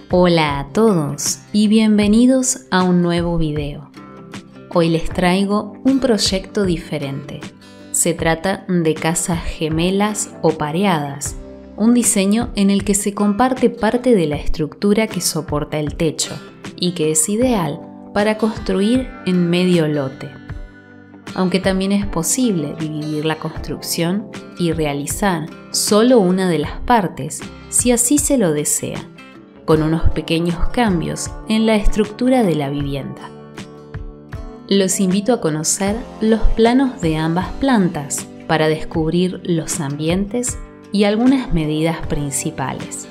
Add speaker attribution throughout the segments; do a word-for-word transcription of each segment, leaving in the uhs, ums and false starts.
Speaker 1: Hola a todos y bienvenidos a un nuevo video. Hoy les traigo un proyecto diferente. Se trata de casas gemelas o pareadas, un diseño en el que se comparte parte de la estructura que soporta el techo y que es ideal para construir en medio lote. Aunque también es posible dividir la construcción y realizar solo una de las partes si así se lo desea, con unos pequeños cambios en la estructura de la vivienda. Los invito a conocer los planos de ambas plantas para descubrir los ambientes y algunas medidas principales.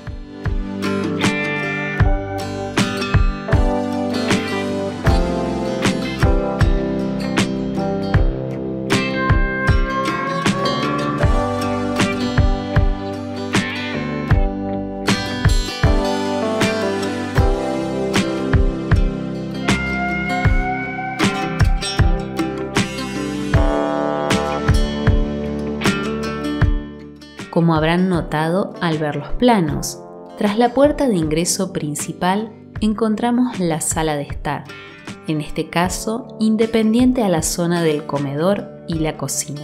Speaker 1: Como habrán notado al ver los planos, tras la puerta de ingreso principal encontramos la sala de estar, en este caso independiente a la zona del comedor y la cocina.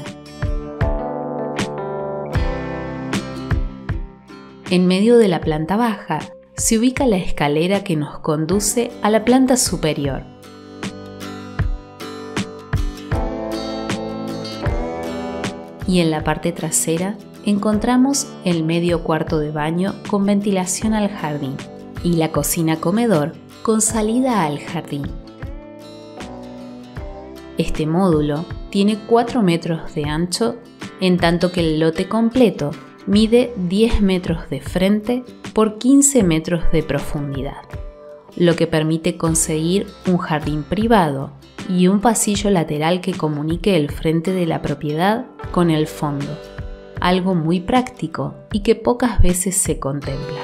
Speaker 1: En medio de la planta baja se ubica la escalera que nos conduce a la planta superior. Y en la parte trasera encontramos el medio cuarto de baño con ventilación al jardín y la cocina-comedor con salida al jardín. Este módulo tiene cuatro metros de ancho, en tanto que el lote completo mide diez metros de frente por quince metros de profundidad, lo que permite conseguir un jardín privado y un pasillo lateral que comunique el frente de la propiedad con el fondo. Algo muy práctico y que pocas veces se contempla.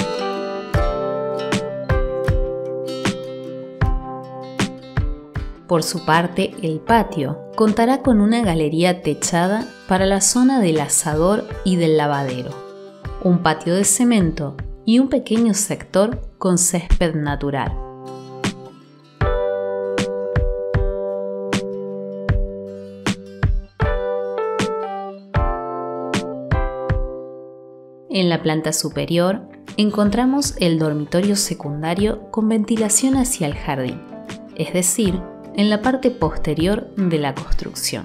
Speaker 1: Por su parte, el patio contará con una galería techada para la zona del asador y del lavadero, un patio de cemento y un pequeño sector con césped natural. En la planta superior encontramos el dormitorio secundario con ventilación hacia el jardín, es decir, en la parte posterior de la construcción.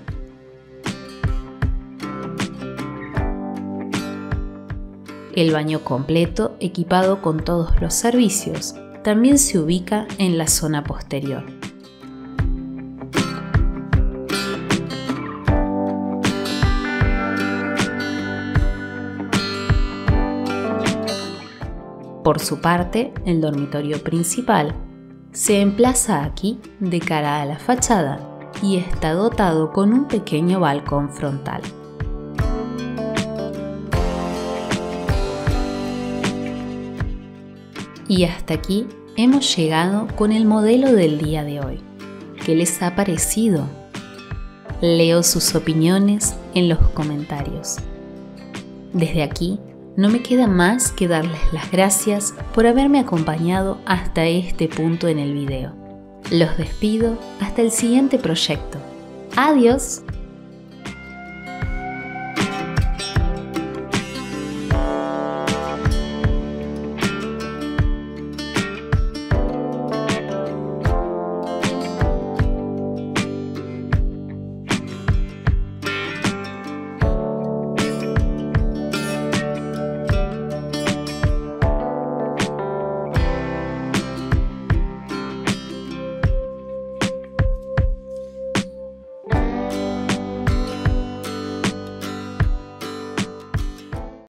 Speaker 1: El baño completo, equipado con todos los servicios, también se ubica en la zona posterior. Por su parte, el dormitorio principal se emplaza aquí de cara a la fachada y está dotado con un pequeño balcón frontal. Y hasta aquí hemos llegado con el modelo del día de hoy. ¿Qué les ha parecido? Leo sus opiniones en los comentarios. Desde aquí, no me queda más que darles las gracias por haberme acompañado hasta este punto en el video. Los despido hasta el siguiente proyecto. ¡Adiós!